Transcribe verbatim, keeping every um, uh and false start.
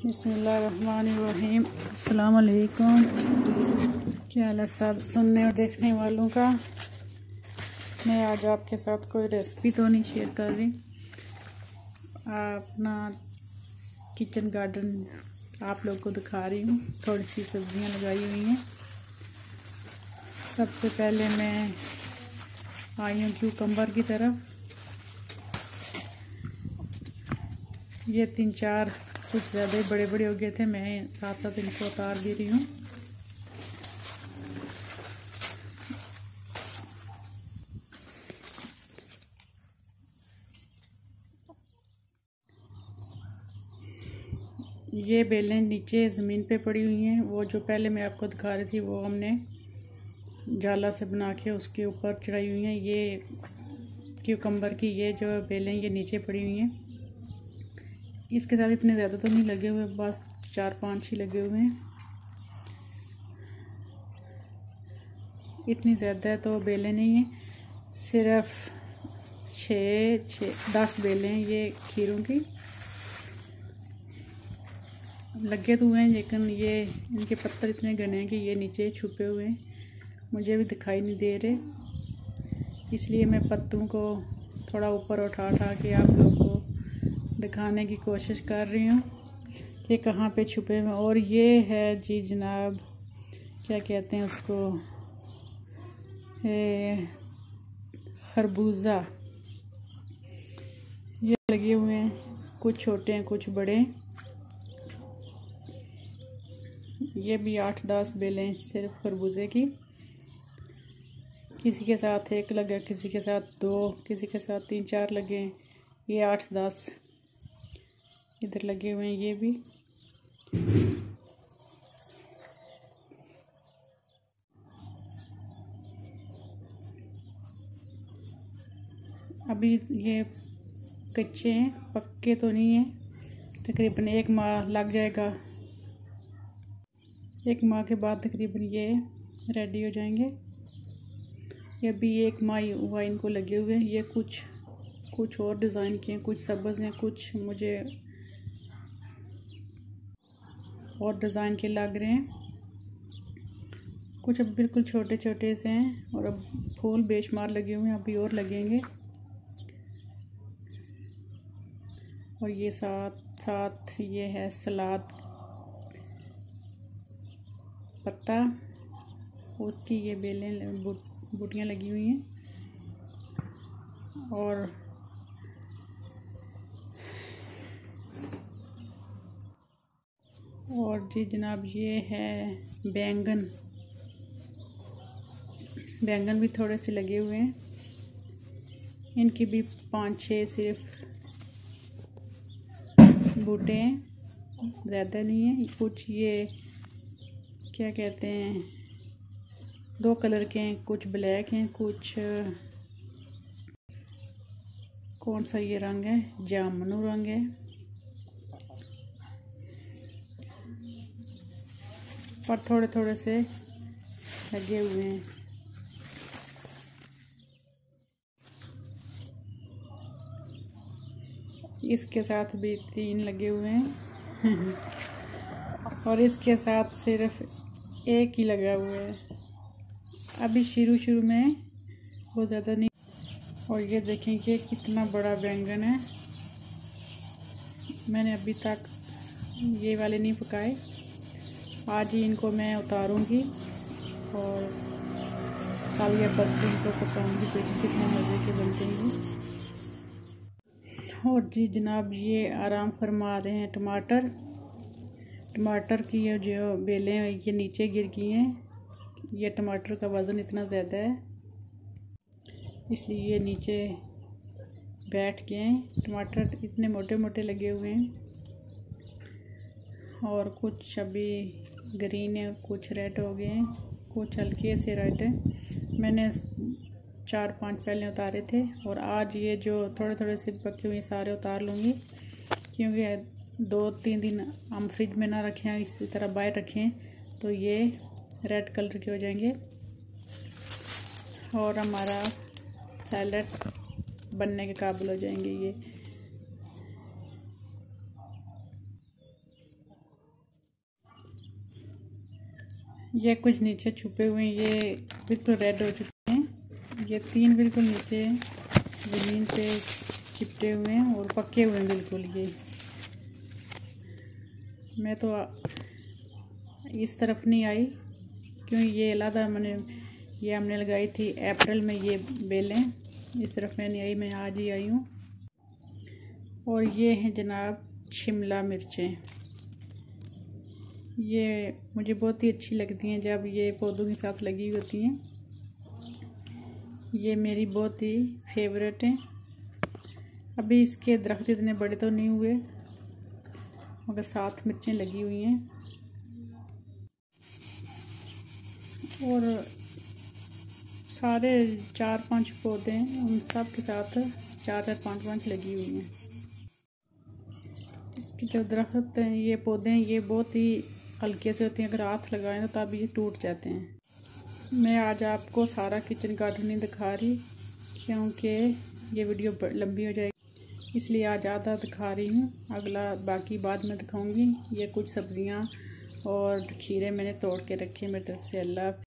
बिस्मिल्लाहिर्रहमानिर्रहीम। अस्सलाम वालेकुम। क्या हाल है सब सुनने और देखने वालों का। मैं आज आपके साथ कोई रेसिपी तो नहीं शेयर कर रही, अपना किचन गार्डन आप लोग को दिखा रही हूँ। थोड़ी सी सब्जियाँ लगाई हुई हैं। सबसे पहले मैं आई हूँ क्यूकम्बर की तरफ। ये तीन चार कुछ ज़्यादा ही बड़े बड़े हो गए थे, मैं साथ साथ इनको उतार दे रही हूँ। ये बेलें नीचे ज़मीन पे पड़ी हुई हैं। वो जो पहले मैं आपको दिखा रही थी वो हमने जाला से बना के उसके ऊपर चढ़ाई हुई हैं। ये क्यूकम्बर की ये जो बेलें ये नीचे पड़ी हुई हैं। इसके साथ इतने ज़्यादा तो नहीं लगे हुए, बस चार पांच ही लगे हुए हैं। इतनी ज़्यादा तो बेलें नहीं हैं, सिर्फ छः छः दस बेलें हैं ये खीरों की। लगे तो हुए हैं लेकिन ये इनके पत्तर इतने घने हैं कि ये नीचे छुपे हुए हैं, मुझे भी दिखाई नहीं दे रहे। इसलिए मैं पत्तों को थोड़ा ऊपर उठा उठा के आप लोग को दिखाने की कोशिश कर रही हूँ कि कहाँ पे छुपे हुए। और ये है जी जनाब, क्या कहते हैं उसको, खरबूजा। ये लगे हुए हैं, कुछ छोटे हैं कुछ बड़े। ये भी आठ दस बेलें सिर्फ खरबूजे की। किसी के साथ एक लगा, किसी के साथ दो, किसी के साथ तीन चार लगे हैं। ये आठ दस इधर लगे हुए हैं। ये भी अभी ये कच्चे हैं, पक्के तो नहीं हैं। तकरीबन एक माह लग जाएगा, एक माह के बाद तकरीबन ये रेडी हो जाएंगे। ये भी एक माह हुआ इनको लगे हुए हैं। ये कुछ कुछ और डिज़ाइन के हैं, कुछ सब्ज़ हैं, कुछ मुझे और डिज़ाइन के लग रहे हैं। कुछ अब बिल्कुल छोटे छोटे से हैं और अब फूल बेशुमार लगे हुए हैं, अभी और लगेंगे। और ये साथ साथ ये है सलाद पत्ता, उसकी ये बेलें बूटियाँ लगी हुई हैं। और और जी जनाब ये है बैंगन। बैंगन भी थोड़े से लगे हुए हैं, इनकी भी पाँच छः सिर्फ बूटे हैं, ज़्यादा नहीं है। कुछ ये क्या कहते हैं, दो कलर के हैं, कुछ ब्लैक हैं, कुछ कौन सा ये रंग है, जामुनी रंग है। और थोड़े थोड़े से लगे हुए हैं। इसके साथ भी तीन लगे हुए हैं और इसके साथ सिर्फ एक ही लगा हुआ है। अभी शुरू शुरू में बहुत ज़्यादा नहीं। और ये देखेंगे कितना बड़ा बैंगन है। मैंने अभी तक ये वाले नहीं पकाए, आज ही इनको मैं उतारूंगी और कल या परसों इनको पकाऊंगी तो कितने मज़े के बनते हैं। और जी जनाब ये आराम फरमा रहे हैं टमाटर। टमाटर की ये जो बेलें हैं ये नीचे गिर गई हैं। ये टमाटर का वज़न इतना ज़्यादा है इसलिए ये नीचे बैठ गए हैं। टमाटर इतने मोटे मोटे लगे हुए हैं और कुछ अभी ग्रीन है, कुछ रेड हो गए हैं, कुछ हल्के से रेड है। मैंने चार पांच पहले उतारे थे और आज ये जो थोड़े थोड़े से पके हुए सारे उतार लूँगी, क्योंकि दो तीन दिन हम फ्रिज में ना रखें, इसी तरह बाहर रखें तो ये रेड कलर के हो जाएंगे और हमारा सैलड बनने के काबिल हो जाएंगे। ये ये कुछ नीचे छुपे हुए हैं, ये बिल्कुल रेड हो चुके हैं। ये तीन बिल्कुल नीचे ज़मीन पे चिपटे हुए हैं और पके हुए हैं बिल्कुल। ये मैं तो इस तरफ नहीं आई क्योंकि ये अलहदा मैंने ये हमने लगाई थी अप्रैल में ये बेलें। इस तरफ मैं नहीं आई, मैं आज ही आई हूँ। और ये हैं जनाब शिमला मिर्चें। ये मुझे बहुत ही अच्छी लगती हैं जब ये पौधों के साथ लगी होती हैं। ये मेरी बहुत ही फेवरेट हैं। अभी इसके दरख्त इतने बड़े तो नहीं हुए मगर साथ मिर्चें लगी हुई हैं। और सारे चार पांच पौधे हैं, उन सब के साथ चार चार पांच पांच लगी हुई हैं। इसके जो दरख्त हैं, ये पौधे हैं, ये बहुत ही हल्के से होते हैं। अगर हाथ लगाएं तो तब ये टूट जाते हैं। मैं आज आपको सारा किचन गार्डन नहीं दिखा रही क्योंकि ये वीडियो लंबी हो जाएगी, इसलिए आज आधा दिखा रही हूँ, अगला बाकी बाद में दिखाऊंगी। ये कुछ सब्जियाँ और खीरे मैंने तोड़ के रखे। मेरी तरफ से अल्लाह।